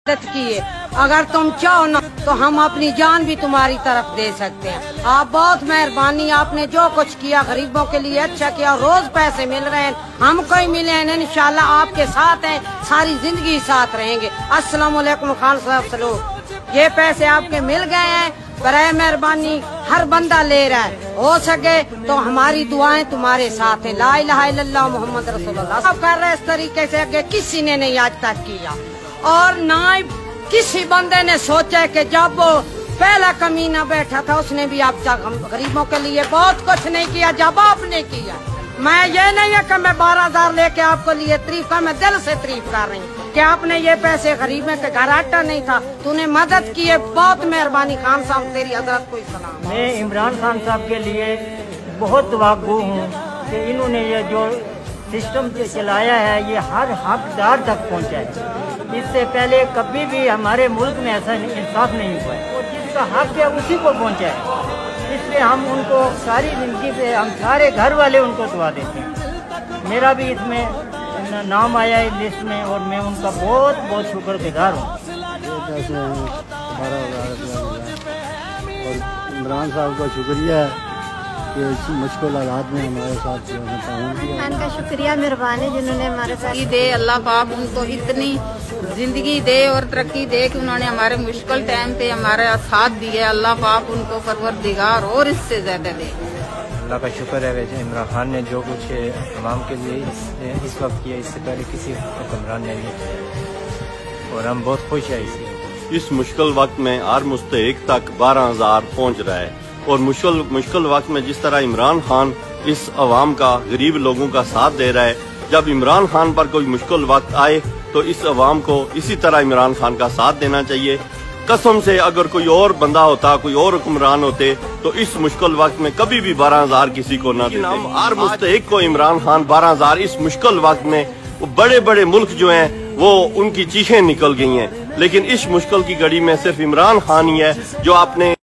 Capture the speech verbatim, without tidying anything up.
मदद किए। अगर तुम चाहो ना तो हम अपनी जान भी तुम्हारी तरफ दे सकते हैं। आप बहुत मेहरबानी, आपने जो कुछ किया गरीबों के लिए अच्छा किया। रोज पैसे मिल रहे हैं, हमको ही मिले हैं, इंशाल्लाह आपके साथ हैं, सारी जिंदगी साथ रहेंगे। अस्सलाम वालेकुम खान साहब सलो, ये पैसे आपके मिल गए हैं, बराए मेहरबानी हर बंदा ले रहा है, हो सके तो हमारी दुआएं तुम्हारे साथ हैं। ला इलाहा इल्लल्लाह मुहम्मद रसूलुल्लाह। सब कर रहे इस तरीके से आगे किसी ने नहीं आज तक किया, और ना किसी बंदे ने सोचा कि जब वो पहला कमीना बैठा था उसने भी अब तक हम गरीबों के लिए बहुत कुछ नहीं किया जब आपने किया। मैं ये नहीं है कि मैं बारह हजार लेके आपको लिए तारीफ का, मैं दिल से तारीफ कर रही हूँ कि आपने ये पैसे गरीबों के घर आटा नहीं था, तूने मदद की है, बहुत मेहरबानी खान साहब, तेरी हजरत को सलाम। मैं इमरान खान साहब के लिए बहुत दुआगो हूँ कि इन्होंने ये जो सिस्टम चलाया है ये हर हकदार तक पहुँचा है। इससे पहले कभी भी हमारे मुल्क में ऐसा इंसाफ नहीं हुआ है, और जिसका हक है उसी को पहुँचा है। इसलिए हम उनको सारी जिंदगी से, हम सारे घर वाले उनको दुआ देते हैं। मेरा भी इसमें नाम आया है लिस्ट में, और मैं उनका बहुत बहुत शुक्रगुजार हूँ। और इमरान साहब का शुक्रिया है कि इस मुश्किल हालात में हमारे साथ ताउन किया। उनका शुक्रिया, मेहरबानी जिन्होंने हमारे साथ दे। अल्लाह पाक उनको इतनी जिंदगी दे और तरक्की दे कि उन्होंने हमारे मुश्किल टाइम पे हमारा साथ दिया। अल्लाह पाक उनको परवरदिगार और इससे ज्यादा दे। अल्लाह का शुक्र है वैसे इमरान खान ने जो कुछ अवाम के लिए इस, इस वक्त किया, इससे पहले किसी हुक्मरान ने नहीं किया, और हम बहुत खुश हैं इसलिए। इस मुश्किल वक्त में हर मुस्तहिक तक बारह हजार पहुँच रहा है, और मुश्किल मुश्किल वक्त में जिस तरह इमरान खान इस अवाम का, गरीब लोगों का साथ दे रहा है, जब इमरान खान पर कोई मुश्किल वक्त आए तो इस अवाम को इसी तरह इमरान खान का साथ देना चाहिए। कसम से अगर कोई और बंदा होता, कोई और हुक्मरान होते तो इस मुश्किल वक्त में कभी भी बारह हजार किसी को न देते। हम हर मुस्तहिक को इमरान खान बारह हजार इस मुश्किल वक्त में, वो बड़े बड़े मुल्क जो हैं वो उनकी चीखें निकल गई हैं, लेकिन इस मुश्किल की घड़ी में सिर्फ इमरान खान ही है जो आपने